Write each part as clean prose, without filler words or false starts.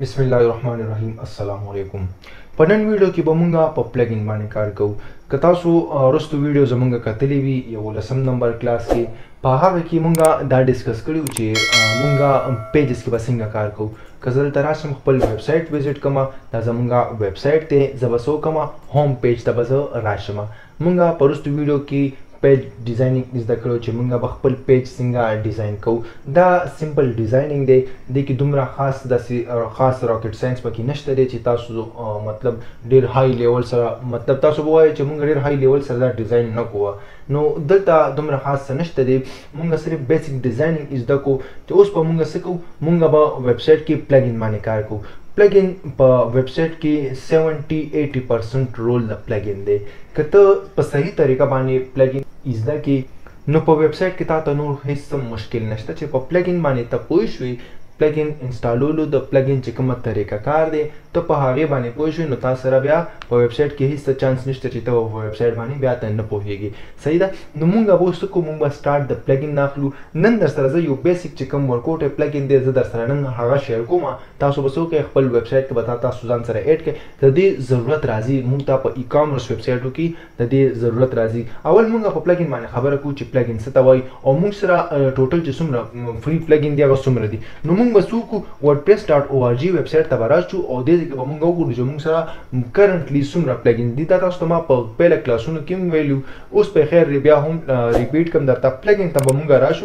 बिस्मिल्लाहिर्रहमानिर्रहीम अस्सलाम वालेकुम। په نن ویډیو کې به مونږه په پلګین باندې کار کوو. که تاسو رستو ویډیو زمونږه کتلې وي یو لسم نمبر کلاس کې په هغه کې مونږه دا ډیسکس کړیو چې مونږه پیجز کې به څنګه کار کوو. که زه دلته راشم خپل ویب سایټ وزټ کومه دا زمونږه ویب سایټ دی زه به څه وکړم هوم پیج ته به زه راشم. مونږه په رستو ویډیو کې پیج ډیزاینینګ زده کړو چې مونږ به خپل پیج څنګه ډیزاین کوو. دا سمپل ډیزاینینګ دی د کې دومره خاص راکټ ساينس پکې نشته دی چې تاسو مطلب ډیر های لیول سره مطلب تاسو وایي چې مونږ ډیر های لیول سره دا ډیزاین نه کوو. نو دلته دومره خاص نشته دی. مونږ صرف بیسیک ډیزاینینګ زده کوو چې اوس په مونږ څه کوو. مونږ به ویب سایټ کې پلګین باندې کار کوو. پلګین په ویب سایټ کې 70-80% رول د پلګین دی. که ته په صحیح طریقه باندې پلګین زده کې نو په ویب سایټ کې تاسو نور هیڅ مشکل نشته چې په پلګین باندې ته پوه شئ. پلګین انسټالولو د پلګین چې کومه طریقه کار دی ته په هغه باندې پوه شئ نو تاسو سره بیا په ویب سایټ کې هیڅ چانس نشته چې ته په ویب سایټ باندې بیا ته نه پوهیږي. صحیح ده. نو مونږ به وسو کوم مونږ سٹارټ د پلګین ناخلو. نن در سره یو بیسیک چې کوم ورکوټ پلګین دی زه در سره نن هغه شیر کوم. تاسو به څوک خپل ویب سایټ کې به تاسو ځان سره اډ کړئ. د دې ضرورت راځي مونږ ته په ای کامرس ویب سایټو کې د دې ضرورت راځي. اول مونږ په پلګین باندې خبره کوو چې پلګین څه ته وایي او مونږ سره ټوټل چې څومره فری پلګین دی هغه څومره دي. نو مونږ به څوک wordpress.org ویب سایټ ته وراشو او دې کې به مونږ وګورو چې مونږ سره کرنټلی څومره پلګین دي. دا تاسو ته ما په پیله کلاسونو کې ویلو. اوس په خیر بیا هم ریپیټ کوم درته پلګین ته به مونږ راشو.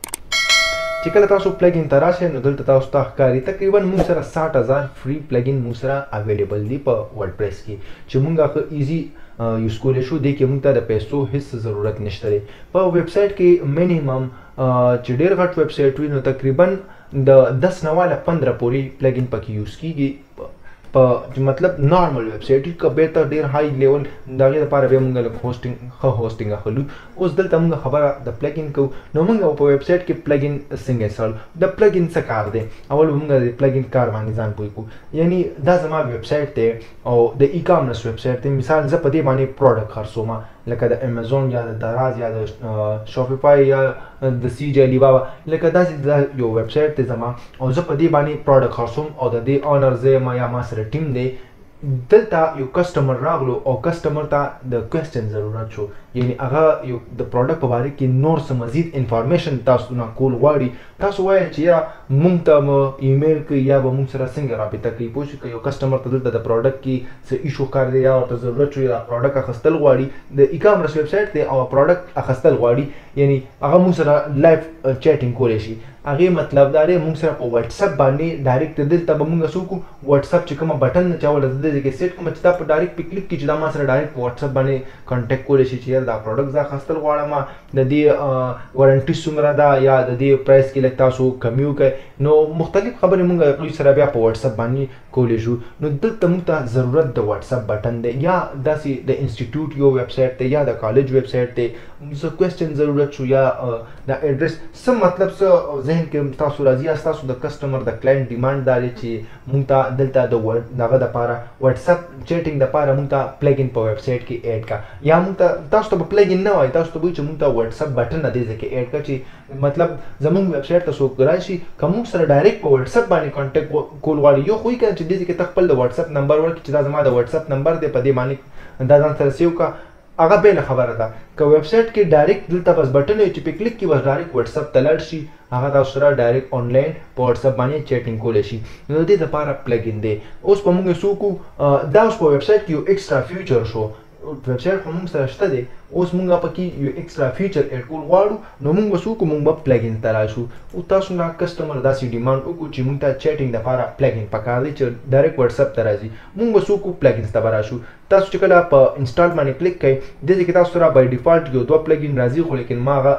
چې کله تاسو پلګین ته راشئ نو دلته تاسو ته ښکاري تقریبا مونږ سره 60,000 فری پلګین مونږ سره اویلیبل دي په ورډپریس کې چې مونږه ایزی یوز کولی شو. دې کې مونږ ته د پیسو هیڅ ضرورت نشته دی. په ویب سایټ کې مینیمم چې ډېر غټ ویب سایټ وي نو تقریبا د 10 نه والا 15 پورې پلګین پکې یوز کیږي. په مطلب نارمل ویب سایټ کې به ته ډیر های لیول دغه لپاره به موږ له هوسټینګ اخلو. اوس دلته موږ خبره د پلګین کو. نو موږ په ویب سایټ کې پلګین څنګه انسټال د پلګین څه کار دی. اول موږ د پلګین کار باندې ځان پوي کو. یعنی دا زما ویب سایټ دی او د ای کامرس ویب سایټ دی. مثال زه په دې باندې پروډکټ خرڅوم لکه د امازون یا د دراز یا د شاپیفای یا د سی جی علی بابا لکه داسې یو ویب سایټ دی زما او زه په دې باندې پروډکټ خرڅوم او د دې اونر زه یا ما سره ټیم دی. دلته یو کسٹمر راغلو او کسٹمر ته د کوېسچن ضرورت شو. یعنی هغه یو د پروډکټ په باره کې نور څه مزید انفارمیشن تاسو نه کول غواړي. تاسو وایئ چې یا مونږ ته ایمیل کوي یا به مونږ سره څنګه رابطه کوي. پوه شئ که یو کسټمر ته دلته د پروډکټ کې څه ایشو ښکار دی یا ورته ضرورت شو یا پروډکټ اخیستل غواړي د ای کامرس ویب سایټ دی او پروډکټ اخیستل غواړي یعنی هغه مونږ سره لایف چیټینګ کولی شي. هغه مطلب دا دی مونږ سره په واتس اپ باندې ډایرکټ دلته به مونږ څوک واتس اپ چې کومه بټن نه چاوله د دې کې سیټ کوم چې دا په ډایرکټ په کلیک کې چې دا ما سره ډایرکټ په واتس اپ باندې کانټیکټ کولی شي چې دا پروډکټ زه اخیستل غواړم د دې وارنټي څومره ده یا د دې پرایس کې لږ تاسو کمی وکړئ. نو مختلف خبرې مونږ هغوی سره بیا په واتس اپ باندې کولی شو. نو دلته مونږ ته ضرورت د واتس اپ بټن دی یا داسې د انسټیټیوټ یو ویب سایټ دی یا د کالج ویب سایټ دی څه کوېسچن ضرورت شو یا د ایډرس څه مطلب څه ذهن کې تاسو راځي یا تاسو د کسټمر د کلاینټ ډیمانډ دا دی چې مونږ ته دلته د دغه دپاره واتس اپ چیټینګ دپاره مونږ ته پلګین په ویب سایټ کې اډ کا یا مونږ ته تاسو ته به پلګین نه وایي تاسو ته به وایي چې مونږ ته واتس اپ بټن دې ځای کې اډ کا چې مطلب زمونږ ویب سایټ ته څوک راشي که مونږ سره ډایرکټ په واتس اپ باندې کانټیکټ کول غواړي یو خو یې که چې دې ځای کې ته خپل د واتس اپ نمبر ورکړي چې دا زما د واتس اپ نمبر دی په دې باندې دا ځان سره سیو کا هغه بېله خبره ده. که ویب سایټ کې ډایرکټ دلته بس بټن وي چې په کلیک کې بس ډایرکټ واتس اپ ته لاړ شي هغه تاسو سره ډایرکټ آنلاین په واتس اپ باندې چیټینګ کولی شي. نو د دې دپاره پلګین دی. اوس په موږ څه وکړو دا اوس په ویب سایټ کې یو ایکسټرا فیچر شو. ویب سایټ خو موږ سره شته دی اوس موږ پکې یو ایکسټرا فیچر اډ کول غواړو نو موږ به څه وکړو موږ به پلګین ته راشو. او تاسو نه کسټمر داسې ډیمانډ وکړو چې موږ ته چیټینګ دپاره پلګین پکار دی چې ډایرکټ واتس اپ ته راځي. موږ به څه وکړو پلګینز ته به راشو. تاسو چې کله په انسټال باندې کلیک کوئ دې کې تاسو سره بای ډیفالټ یو 2 پلګین راځي خو لیکن ما هغه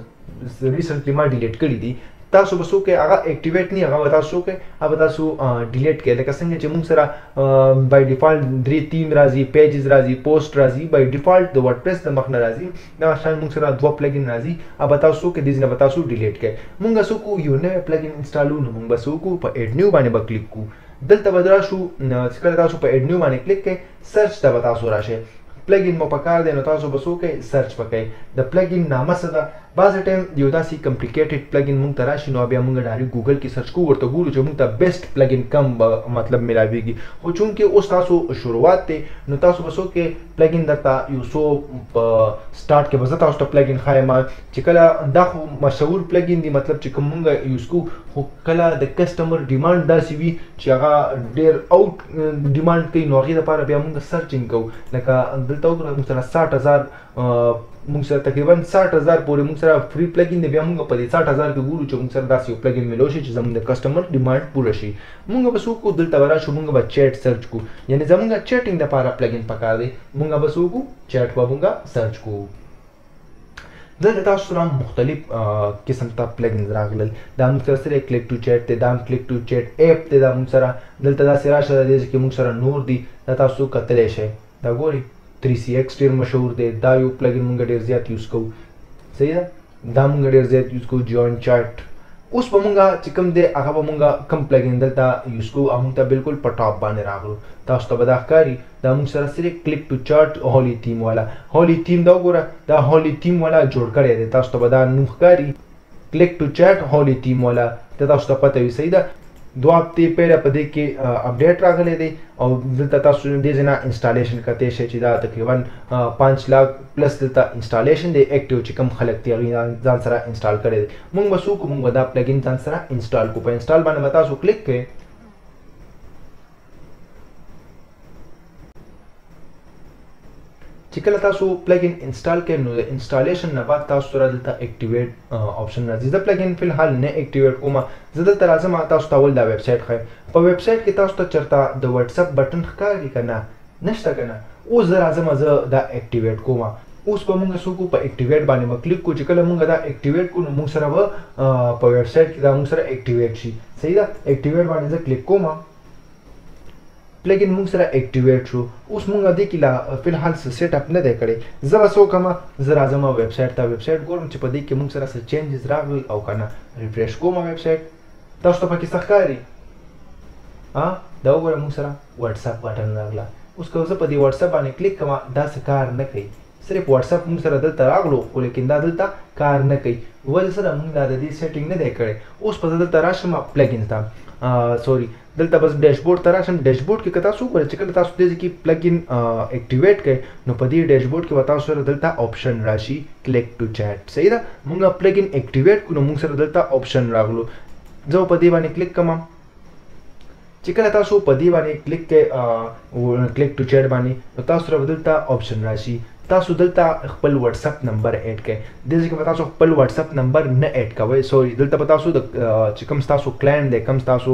ریسنټلی ما ډیلیټ کړي دي. تاسو به څوک هغه اکټیویټ نه هغه تاسو کې هغه تاسو ډیلیټ کړئ. لکه څنګه چې موږ سره بای ډیفالټ 3 راځي پیجز راځي پوسټ راځي بای ډیفالټ د ورډپریس د مخ نه راځي دا شان موږ سره 2 پلګین راځي هغه تاسو کې دې نه تاسو ډیلیټ کړئ. موږ څوک یو نوې پلګین انسټالو نو موږ څوک په اډ نیو باندې به کلیک کوو. دلته به راشو چې کله تاسو په اډ نیو باندې کلیک کړئ سرچ ته به تاسو راشئ. پلګین مو پکار دی نو تاسو به څه وکئ سرچ وکئ. د پلګین نامه څه ده بعض ټایم یو داسې کمپلیکیټډ پلګین مونږ ته راشي نو بیا مونږ ډایرکټ ګوګل کې سرچ کوو ورته ګورو چې مونږ ته بیسټ پلګین کم مطلب ملاویږي خو چونکې اوس تاسو شروعات دی نو تاسو به څوک پلګین درته یو څو په سٹارټ کې به زه تاسو ته پلګین ښایم چې کله دا خو مشهور پلګین دی مطلب چې کوم مونږ یوز کوو خو کله د کسټمر ډیمانډ داسې وي چې هغه ډېر اوټ ډیمانډ کوي نو هغې دپاره بیا مونږ سرچینګ کوو لکه دلته وګوره مونږ سره 60,000 مونږ سره تقریبا 60,000 پورې مونږ سره فری پلګین دی بیا مونږ په دې 60,000 کې ګورو چې مونږ سره داسې یو پلګین میلو شي چې زموږ د کسټمر ډیمانډ پوره شي مونږ به څه وکړو دلته به راشو مونږ به چیټ سرچ کوو یعنې زموږ چیټینګ دپاره پلګین پکار دی مونږ به څه وکړو چیټ به مونږ سرچ کوو دلته تاسو سره مختلف قسم ته پلګینز راغلل دا مونږ سره کلیک ټو چیټ دی دا کلیک ټو چیټ ایپ دی دا مونږ سره دلته داسې راشه د دې کې مونږ سره نور دي دا تاسو کتلی شئ دا ګورئ 3CX ډېر مشهور دی دا یو پلګین مونږ ډېر زیات یوز کوو صحیح ده دا مونږ ډېر زیات یوز کوو جوین چیټ اوس به مونږ چې کوم دی هغه به مونږ کوم پلګین دلته یوز کوو او مونږ ته بالکل په ټاپ باندې راغلو تاسو ته به دا ښکاري دا مونږ سره صرف کلیک ټو چارټ هولي تیم والا هولي تیم دا وګوره دا هولي تیم والا جوړ کړی دی تاسو ته به دا نوم ښکاري کلیک ټو چارټ هولي تیم والا ته تاسو ته پته وي صحیح ده 2 هفتې پهله په دې کې اپډیټ راغلی دی او دلته تاسو دې ځای نه انسټالیشن کتی شئ چې دا تقریبا 5 लाख پلس دلته انسټالیشن دی اکټیو چې کوم خلک دی هغې ځان سره انسټال کړی دی مونږ به څه وکړو مونږ به دا پلګین ځان سره انسټال کړو په انسټال باندې به تاسو کلیک کوئ چې کله تاسو پلګین انسټال کړئ نو د انسټالیشن نه بعد تاسو سره دلته اکټیویټ آپشن راځي زه پلګین فلحال نه اکټیویټ کوم زه دلته راځم تاسو ته اول دا ویب سایټ ښایم په ویب سایټ کې تاسو ته چېرته د وټساپ بټن ښکاري که نه نشته که نه اوس زه راځم زه دا اکټیویټ کوم اوس به مونږ څه وکړو په اکټیویټ باندې به کلیک کړو چې کله مونږ دا اکټیویټ کړو نو مونږ سره به په ویب سایټ کې دا مونږ سره اکټیویټ شي صحیح ده اکټیویټ باندې زه کلیک کوم پلګین مونږ سره اکټیویټ شو اوس مونږ دې کې لا فلحال څه سیټ اپ نه دی کړی زه به څه وکړم زه راځم ویب سایټ ته ویب سایټ ګورم چې په دې کې مونږ سره څه چینجز راغلل او که نه ریفریش کوم ویب سایټ تاسو ته پکې څه ښکاري دا وګوره مونږ سره وټساپ بټن راغله اوس که زه په دې وټساپ باندې کلیک کوم دا څه کار نه کوي صرف وټساپ مونږ سره دلته راغلو خو لیکن دا دلته کار نه کوي ولې سره مونږ دا د دې سیټینګ نه دی کړی اوس به زه دلته راشم پلګین ته سوري دلته بس ډیشبورډ ته راشم ډیشبورډ کې که تاسو وګورئ چې کله تاسو دې کې پلګین اکټیویټ کړئ نو په دې ډیشبورډ کې به تاسو سره دلته آپشن راشي کلیک ټو چیټ صحیح ده مونږ پلګین اکټیویټ کړو نو مونږ سره دلته آپشن راغلو زه په دې باندې کلیک کوم چې کله تاسو په دې باندې کلیک کړئ کلیک ټو چیټ باندې نو تاسو سره دلته آپشن راشي تاسو دلته خپل واتساپ نمبر اډ کړئ دې کې به تاسو خپل واتساپ نمبر نه اډ کوئ سوري دلته به تاسو د چې کوم تاسو کلاینټ دی کوم تاسو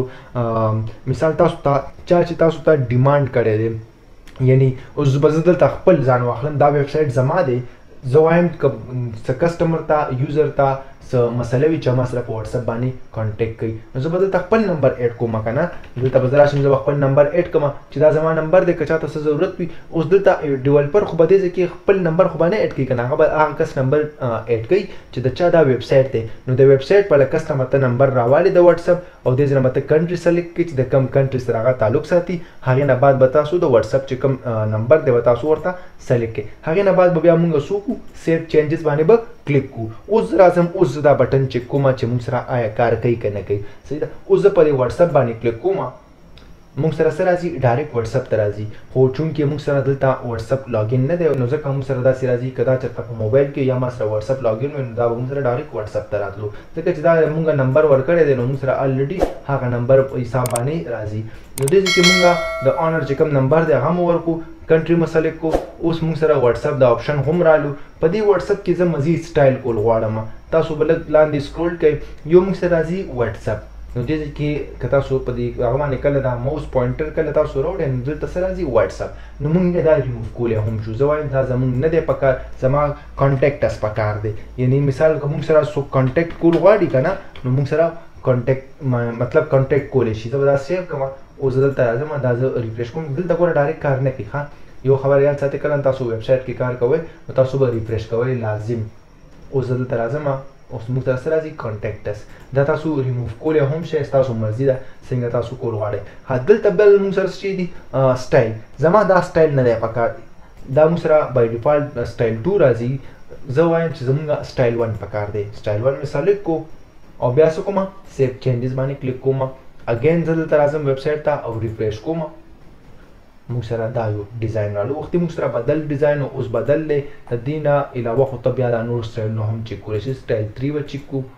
مثال تاسو ته چا چې تاسو ته ډیمانډ کړی دی یعنی اوس به زه دلته خپل ځان واخلم دا ویب سایټ زما دی زه وایم که څه کسټمر ته یوزر ته څه مسله وي چې ما سره په واتساپ باندې کانټیکټ کوي نو زه به دلته خپل نمبر اډ کوم که نه دلته به زه راشم زه به خپل نمبر اډ کوم چې دا زما نمبر دی که چاته څه ضرورت وي اوس دلته ډیولپر خو به دې ځای کې خپل نمبر خو به نه اډ کوي که نه هغه به هغه کس نمبر اډ کوي چې د چا دا ویب سایټ دی نو د ویب سایټ په کسټمر ته نمبر راوالي د واتساپ او دې ځای نه به ته کنټري سلیکټ کړي چې د کوم کنټري سره هغه تعلق ساتي هغې نه بعد به تاسو د واتساپ چې کوم نمبر دی به تاسو ورته سلیکټ کړئ هغې نه بعد به بیا مونږ څه وکړو سیو چینجز باندې به کلیک کوو اوس زه راځم اوس زه دا بټن چیک کوم چې مونږ سره آیا کار کوي که نه کوي صحیح ده اوس زه په دې واتساپ باندې کلیک کوم مونږ سره څه راځي ډایرکټ واتساپ ته راځي خو چونکې مونږ سره دلته واتساپ لاګین نه دی نو ځکه مونږ سره داسې راځي که دا چېرته په موبایل کې یا ما سره واتساپ لاګین وي نو دا به مونږ سره ډایرکټ واتساپ ته راتلو ځکه چې دا مونږ نمبر ورکړی دی نو مونږ سره الریډي هغه نمبر په حساب باندې راځي نو دې کې مونږ د آنر چې کوم نمبر دی هغه مو ورکو کنټري مسلک کو اوس مونږ سره واتساپ د آپشن هم رالو په دې واتساپ کې زه مزید سټایل کول غواړم تاسو بل لاندې سکرول کړئ یو مونږ سره راځي واتساپ نو دې کې که تاسو په دې هغه باندې کله دا ماوس پوینټر کله تاسو راوړئ نو دلته څه راځي واتساپ نو مونږ دا ریموف کولی هم شو زه وایم دا زمونږ نه دی پکار زما کانټیکټ اس پکار دی یعنی مثال که مونږ سره څوک کانټیکټ کول غواړي که نه نو مونږ سره کانټیکټ مطلب کانټیکټ کولی شي زه به دا سیو کوم اوس زه دلته راځم دا زه ریفریش کوم دلته ګوره ډایرکټ کار نه کوي ښه یو خبر یاد ساتئ کله تاسو ویب سایټ کې کار کوئ نو تاسو به ریفریش کوئ لازم اوس زه دلته راځم اوس موږ ته څه راځي کانټیکټ اس دا تاسو ریموف کولی هم شئ ستاسو مرضي ده څنګه تاسو کول غواړئ دلته بل موږ سره څه دي سټایل زما دا سټایل نه دی پکار دا موږ سره بای ډیفالټ سټایل 2 راځي زه وایم چې زمونږ سټایل 1 پکار دی. سټایل 1 مې سلیکټ کو او بیا څه کوم سیو چینجز باندې کلیک کوم. اگین زه دلته راځم ویب سایټ ته او ریفریش کوم. موږ سره دا یو ډیزاین رالو. وختي موږ سره بدل ډیزاین او اوس بدل دی. د دې نه علاوه خو ته بیا دا نور سټایلونه هم چیک کولی شي. سټایل 3 به چیک کو.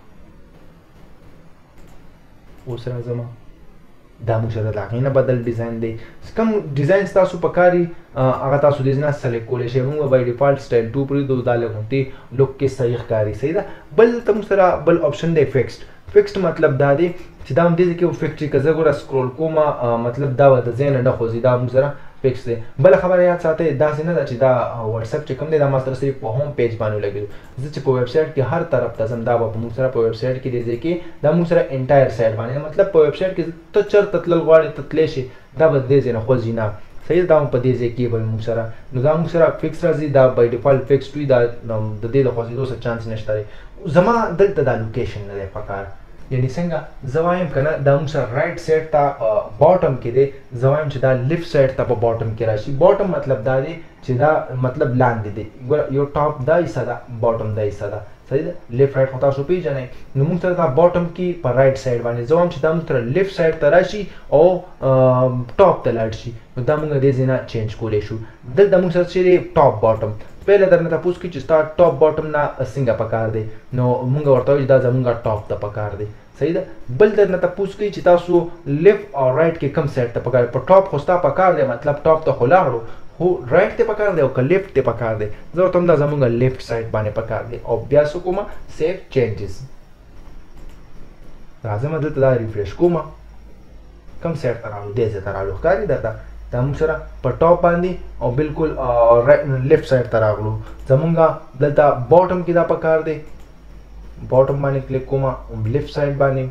اوس راځم دا موږ سره د هغې نه بدل ډیزاین دی. کوم ډیزاین ستاسو پکاري هغه تاسو دې نه سلیکټ کولی شئ. موږ بای ډیفالټ سټایل 2 پرېږدو. دا لږ غوندې لوک کې صحیح ښکاري. صحیح ده. بل ته موږ سره بل آپشن دی فکسډ. فکسډ مطلب دا دی چې دا هم دې کې فکسډ که زه ګوره سکرول کوم مطلب دا به د ځای نه نه خوځي. دا موږ سره فکس دی. بله خبره یاد ساتئ داسې نه ده چې دا واتساپ چې کوم دی دا ما سره صرف په هوم پیج باندې ولګېدو. زه چې په ویب سایټ کې هر طرف ته ځم دا به موږ سره په ویب سایټ کې دې ځای کې دا موږ سره انټایر سایټ باندې مطلب په ویب سایټ کې ته چېرته تلل غواړې ته تللی شي دا به دې ځای نه خوځي نه. صحیح دا هم په دې ځای کې به موږ سره نو دا موږ سره فکس راځي. دا بای ډیفالټ فکسډ وي. دا د دې د خوځېدو څه چانس نشته دی. زما دلته دا لوکیشن نه دی پکار. یعنی څنګه زه وایم که نه دا موږ سره رایټ سایډ ته باټم کې دی. زه وایم چې دا لیفټ سایډ ته په باټم کې راشي. باټم مطلب دا دی چې دا مطلب لاندې دی. ګوره یو ټاپ دا حصه ده باټم دا حصه ده. صحیح ده. لیفټ رایټ خو تاسو پیژنئ. نو موږ سره دا باټم کې په رایټ سایډ باندې زه وایم چې دا موږ سره لیفټ سایډ ته راشي او ټاپ ته لاړ شي. نو دا موږ دې ځای نه چینج کولی شو. دلته موږ سره چې دی ټاپ باټم پهله درنه تپوس کړي چې ستا ټاپ باټم نه څنګه پکار دی. نو موږ ورته وایو چې دا زموږ ټاپ ته پکار دی. صحیح ده. بل درنه تپوس کوي چې تاسو لیفټ او رایټ کې کوم سایډ ته پکار. په ټاپ خو ستا پکار دی مطلب ټاپ ته خو لاړو خو رایټ ته پکار دی او که لیفټ ته پکار دی. زه ورته هم دا زموږ لیفټ سایډ باندې پکار دی او بیا څه کومه سیو چینجز. راځم دلته دا ریفریش کوم. کوم سایډ ته رالو دې ځای ته رالو ښکاري درته. دا موږ سره په ټاپ باندې او بالکل لیفټ سایډ ته راغلو. زمونږ دلته باټم کې دا پکار دی. باټم باندې کلیک کوم. لیفټ سایډ باندې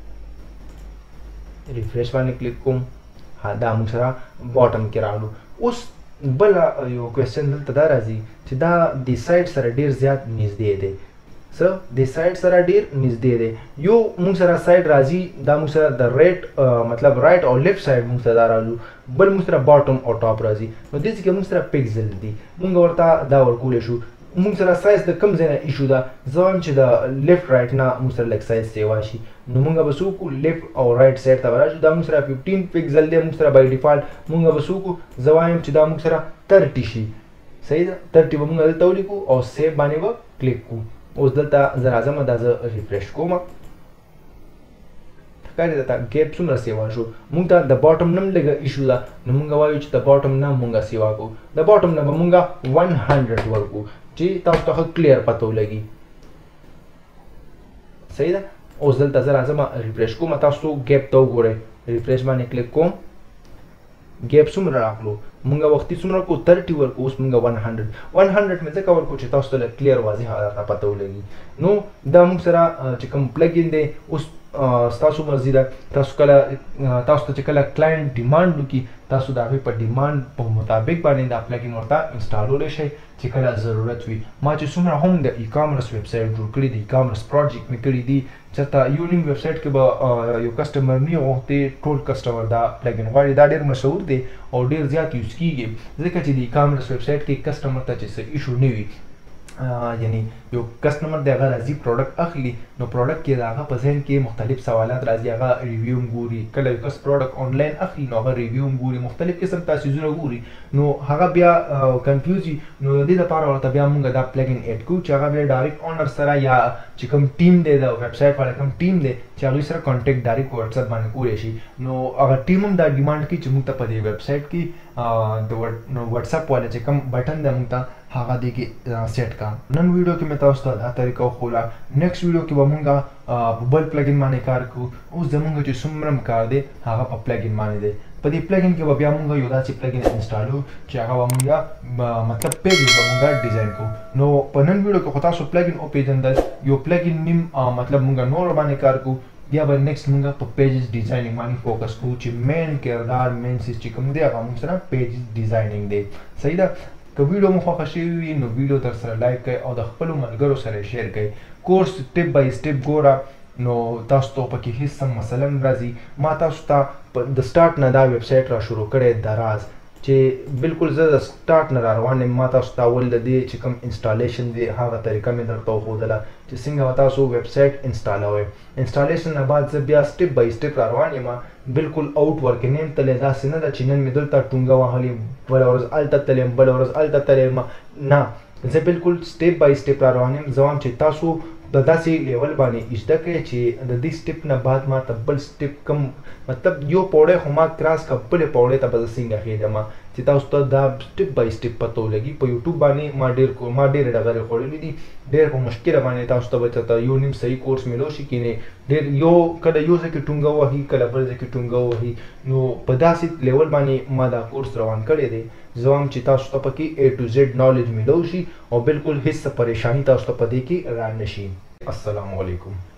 ریفریش باندې کلیک کوم. ها دا موږ سره باټم کې راغلو. اوس بل یو کوېسچن دلته دا راځي چې دا د سایډ سره ډېر زیات نږدې دی. څه د سایډ سره ډېر نږدې دی. یو موږ سره سایډ راځي دا موږ سره د رایټ مطلب رایټ او لیفټ سایډ موږ سره دا رالو. بل موږ سره باټم او ټاپ راځي. نو دې کې موږ سره پکسل دي. موږ ورته دا ورکولی شو. موږ سره سایز د کوم ځای نه ایشو ده. زه وایم چې د لیفټ رایټ نه موږ سره لږ سایز سیوا شي. نو موږ به څه وکړو لیفټ او رایټ سایډ ته به راشو. دا موږ سره 15 پکسل دی. موږ سره بای ډیفالټ موږ به څه وکړو زه وایم چې دا موږ سره 30 شي. صحیح ده. 30 به موږ دلته ولیکو او سیو باندې به کلیک کوو. اوس دلته زه راځم دا زه ریفریش کوم. ښکاري درته ګیپ څومره سیوا شو. موږ ته د باټم نه هم لږه ایشو ده. نو موږ وایو چې د باټم نه موږ سیوا کوو. د باټم نه به موږ 100 ورکو چې تاسو ته ښه کلیر پته ولګي. صحیح ده. اوس دلته زه راځم ریفریش کوم. تاسو ګیپ ته وګورئ. ریفریش باندې کلیک کوم. ګیپ څومره راغلو. موږ وختي څومره کو 30 ورکو. اوس موږ 100 مې ځکه ورکو چې تاسو ته کلیر واضح درته پته ولګي. نو دا موږ سره چې کوم پلګین دی اوس ستاسو مرضي ده. تاسو ته چې کله کلاینټ ډیمانډ وکړي تاسو د هغې په ډیمانډ په مطابق باندې دا پلګین ورته انسټالولی شئ چې کله ضرورت وي. ما چې څومره هم د ای کامرس ویب سایټ جوړ کړي دي ای کامرس پروجیکټ مې کړي دي چېرته یو نیم ویب سایټ کې به یو کسټمر نه غوښتې ټول کسټمر دا پلګین غواړي. دا ډېر مشهور دی او ډېر زیات یوز کېږي ځکه چې د ای کامرس ویب سایټ کې کسټمر ته چې څه ایشو نه وي. یعنی یو کسټمر دی هغه راځي پروډکټ اخلي. نو پروډکټ کې د هغه په ذهن کې مختلف سوالات راځي. هغه ریویو هم ګوري. کله یو کس پروډکټ آنلاین اخلي نو هغه ریویو هم ګوري. مختلف قسم تاسیزونه ګوري. نو هغه بیا کنفیوز وي. نو د دې لپاره ورته بیا موږ دا پلګین ایډ کوو چې هغه بیا ډایرکټ اونر سره یا چې کوم ټیم دی د ویب سایټ والا کوم ټیم دی چې هغوی سره کانټیکټ ډایرکټ واتساپ باندې کولی شي. نو هغه ټیم هم دا ډیمانډ کوي چې موږ ته په دې ویب سایټ کې د واتساپ والا چې کوم بټن دی موږ ته هغه دې کې سیټ کا. نن ویډیو کې مې تاسو ته دا طریقه وښوله. نیکسټ ویډیو کې به موږ په بل پلګین باندې کار کوو. اوس زموږ چې څومره هم کار دی هغه په پلګین باندې دی. په دې پلګین کې به بیا موږ یو داسې پلګین انسټالو چې هغه به موږ مطلب پیجز به موږ ډیزاین کوو. نو په نن ویډیو کې خو تاسو پلګین وپېژندل. یو پلګین نیم مطلب موږ نور باندې کار کوو. بیا به نیکسټ موږ په پیجز ډیزاینینګ باندې فوکس کوو چې مین کردار مین سیس چې کوم دی هغه موږ سره پیجز ډیزاینینګ دی. صحیح ده. که ویډیو مو خوښه شوې وي نو ویډیو در سره لایک کړئ او د خپلو ملګرو سره شیر کړئ. کورس سټپ بای سټپ ګوره نو تاسو ته پکې هیڅ هم مسله نه راځي. ما تاسو ته د سټارټ نه دا ویب سایټ را شروع کړی د راز چې بالکل زه د سٹارټ نه روان یم. ما تاسو ته اول د دې چې کوم انسټالیشن دی هغه طریقه مې درته وښودله چې څنګه تاسو ویب سایټ انسټالوئ. انسټالیشن نه بعد زه بیا سټپ بای سټپ روان یم. بالکل آوټ ورک نیم تللی، داسې نه ده چې نن مې دلته ټونګه وهلې بله ورځ هلته تللی یم بله ورځ هلته تللی یم، نه، زه بالکل سټپ بای سټپ را روان یم. زه وایم چې تاسو د داسې لیول باندې زده کړئ چې د دې سټپ نه بعد ما ته بل سټپ کم، مطلب یو پوړی خو ما کراس کړه، بلې پوړی ته به زه څنګه خېږم، چې تاسو ته دا سټپ بای سټپ پته ولګي. په یوټیوب باندې ما ډېرې ډبرې خوړلې دي، ډېر په مشکله باندې تاسو ته به چېرته یو نیم صحیح کورس میلو شي کې نه ډېر یو کله یو ځای کې ټونګه وهي کله بل ځای کې ټونګه وهي. نو په داسې لیول باندې ما دا کورس روان کړی دی. زه وایم چې تاسو ته پکې A to Z نالج میلو شي او بالکل هېڅ پریشاني تاسو ته په دې کې را نه شي. السلام علیکم.